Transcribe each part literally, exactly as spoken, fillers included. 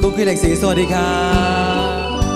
ตุ๊กกี้เหล็กสีสวัสดีครับ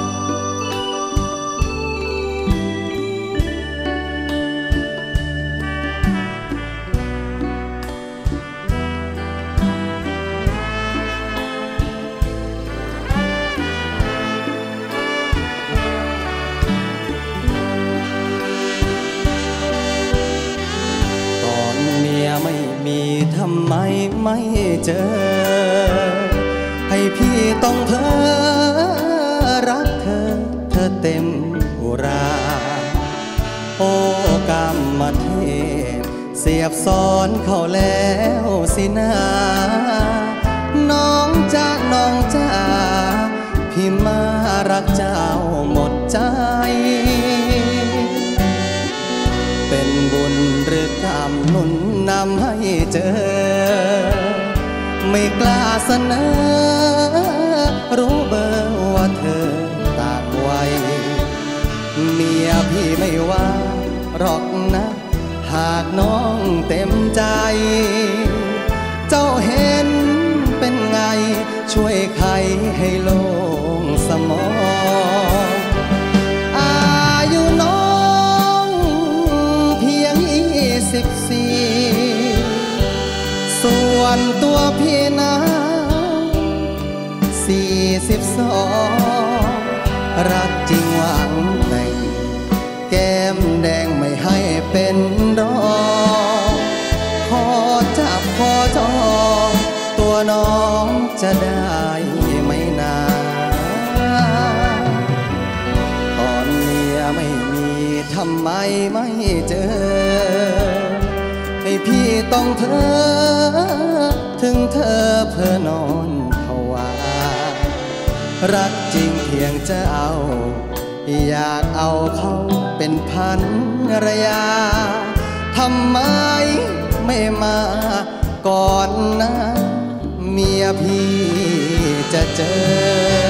ไม่มีทำไมไม่เจอให้พี่ต้องเพ้อรักเธอเธอเต็มอุราโอ้กรรมเทพเสียบซ้อนเข้าแล้วสินาน้องจ้าน้องจ้าพี่มารักเจ้าหมดใจเป็นบุญหรือกรรมหนุนนำให้เจอไม่กล้าเสนอรู้เบอร์ว่าเธอต่างวัยเมียพี่ไม่ว่าหรอกนะหากน้องเต็มใจเจ้าเห็นเป็นไงช่วยใครให้โล่งสมองอายุน้องเพียงยี่สิบสี่ส่วนตัวพี่นะสี่สิบสองรักจริงหวังแต่งแก้มแดงไม่ให้เป็นรองขอจับขอจองตัวน้องจะได้ไม่นานตอนเมียไม่มีทำไมไม่เจอให้พี่ต้องเพ้อถึงเธอเพ้อนอนภาวารักจริงเพียงจะเอาอยากเอาเขาเป็นพันรยาทำไมไม่มาก่อนนะเมียพี่จะเจอ